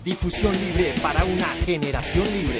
Difusión libre para una generación libre.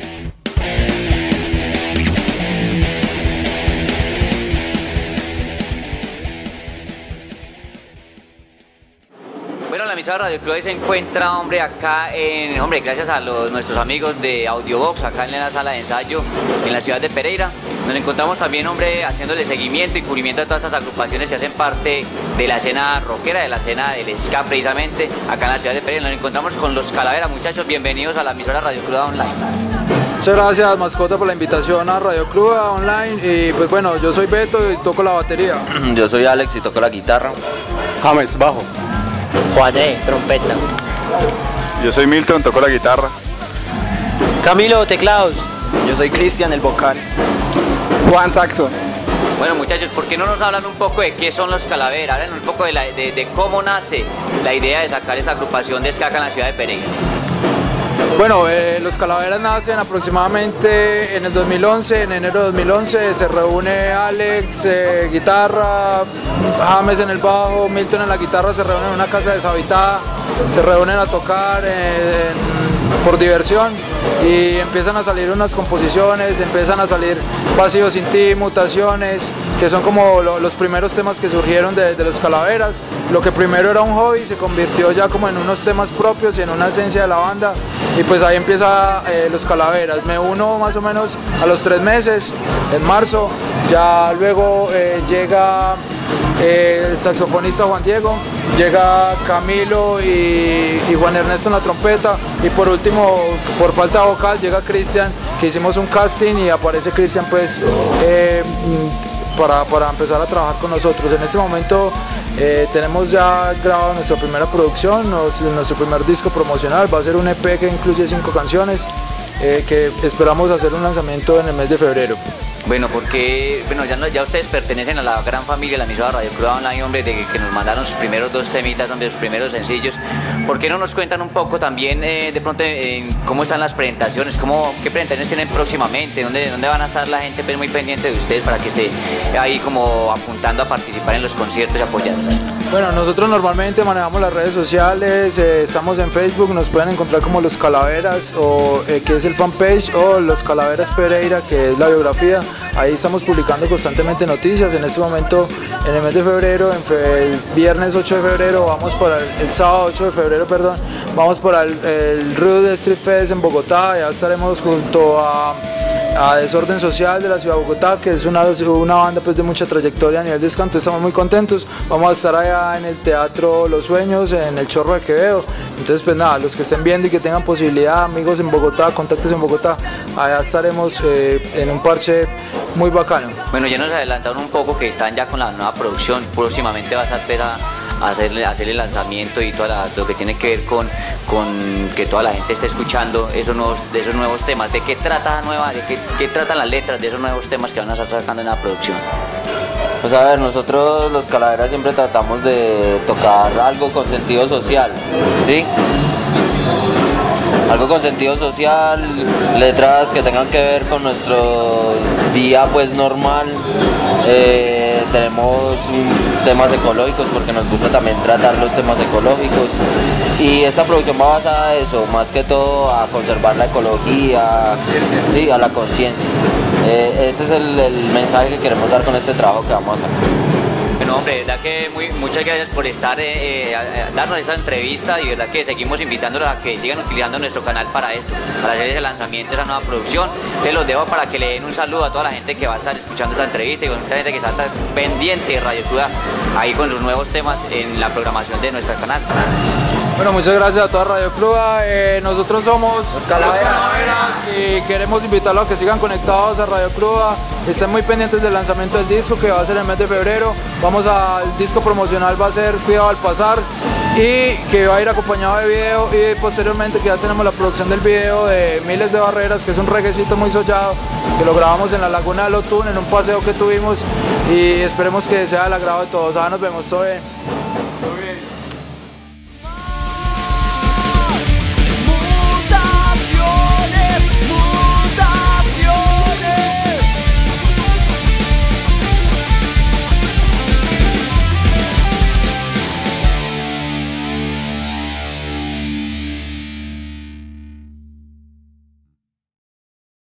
Bueno, la emisora Radio Club se encuentra, acá gracias a nuestros amigos de Audiobox, acá en la sala de ensayo en la ciudad de Pereira. Nos encontramos también, haciéndole seguimiento y cubrimiento a todas estas agrupaciones que hacen parte de la escena rockera, de la escena del ska precisamente, acá en la ciudad de Pereira. Nos encontramos con los Calaveras, muchachos, bienvenidos a la emisora Radio Club Online. Muchas gracias, Mascota, por la invitación a Radio Club Online. Y pues bueno, yo soy Beto y toco la batería. Yo soy Alex y toco la guitarra. James, bajo. Juané, trompeta. Yo soy Milton, toco la guitarra. Camilo, teclados. Yo soy Cristian, el vocal. Juan, saxo. Bueno, muchachos, ¿por qué no nos hablan un poco de qué son los Calaveras? Hablan un poco de cómo nace la idea de sacar esa agrupación de ska acá en la ciudad de Pereira. Bueno, los Calaveras nacen aproximadamente en el 2011, en enero de 2011, se reúne Alex, guitarra, James en el bajo, Milton en la guitarra, se reúnen en una casa deshabitada, se reúnen a tocar por diversión y empiezan a salir unas composiciones, empiezan a salir Vacío sin ti, Mutaciones, que son como los primeros temas que surgieron de los Calaveras. Lo que primero era un hobby se convirtió ya como en unos temas propios y en una esencia de la banda, y pues ahí empieza los Calaveras. Me uno más o menos a los 3 meses, en marzo, ya luego llega el saxofonista Juan Diego, llega Camilo y Juan Ernesto en la trompeta, y por último, por falta de vocal, llega Cristian, que hicimos un casting y aparece Cristian pues para empezar a trabajar con nosotros. En este momento tenemos ya grabado nuestra primera producción, nuestro primer disco promocional, va a ser un EP que incluye 5 canciones, que esperamos hacer un lanzamiento en el mes de febrero. Bueno, porque ya ustedes pertenecen a la gran familia de la emisora Radio Club Online, hombre, de que nos mandaron sus primeros 2 temitas, sus primeros sencillos. ¿Por qué no nos cuentan un poco también de pronto cómo están las presentaciones, qué presentaciones tienen próximamente, dónde van a estar la gente pues, muy pendiente de ustedes para que esté ahí como apuntando a participar en los conciertos y apoyarlos? Bueno, nosotros normalmente manejamos las redes sociales, estamos en Facebook, nos pueden encontrar como Los Calaveras, que es el fanpage, o Los Calaveras Pereira, que es la biografía. Ahí estamos publicando constantemente noticias. En este momento, en el mes de febrero, el viernes 8 de febrero, el sábado 8 de febrero, perdón, vamos para el Rude Street Fest en Bogotá. Ya estaremos junto a Desorden Social de la ciudad de Bogotá, que es una banda pues, de mucha trayectoria a nivel de ska. Estamos muy contentos. Vamos a estar allá en el Teatro Los Sueños, en el Chorro de Quevedo. Entonces pues nada, los que estén viendo y que tengan posibilidad, amigos en Bogotá, contactos en Bogotá, allá estaremos en un parche muy bacano. Bueno, ya nos adelantaron un poco que están ya con la nueva producción. Próximamente vas a empezar a hacer el lanzamiento y lo que tiene que ver con que toda la gente esté escuchando de esos nuevos temas. ¿De qué trata qué tratan las letras de esos nuevos temas que van a estar sacando en la producción? Pues a ver, nosotros los Calaveras siempre tratamos de tocar algo con sentido social, ¿sí? Algo con sentido social, letras que tengan que ver con nuestro día pues normal. Tenemos temas ecológicos porque nos gusta también tratar los temas ecológicos, y esta producción va basada en eso, más que todo a conservar la ecología, sí, a la conciencia. Ese es el mensaje que queremos dar con este trabajo que vamos a sacar. Bueno, hombre, de verdad que muchas gracias por estar, darnos esta entrevista, y de verdad que seguimos invitándolos a que sigan utilizando nuestro canal para esto, para hacer ese lanzamiento de esa nueva producción. Te los dejo para que le den un saludo a toda la gente que va a estar escuchando esta entrevista y con mucha gente que está pendiente de Radio Club ahí con sus nuevos temas en la programación de nuestro canal. Bueno, muchas gracias a toda Radio Club. Nosotros somos Los Calaveras y queremos invitarlos a que sigan conectados a Radio Club. Estén muy pendientes del lanzamiento del disco, que va a ser en el mes de febrero. El disco promocional va a ser Cuidado al Pasar, y que va a ir acompañado de video, y posteriormente que ya tenemos la producción del video de Miles de Barreras, que es un reguecito muy sollado que lo grabamos en la Laguna del Otún en un paseo que tuvimos, y esperemos que sea del agrado de todos. Nos vemos, todo bien.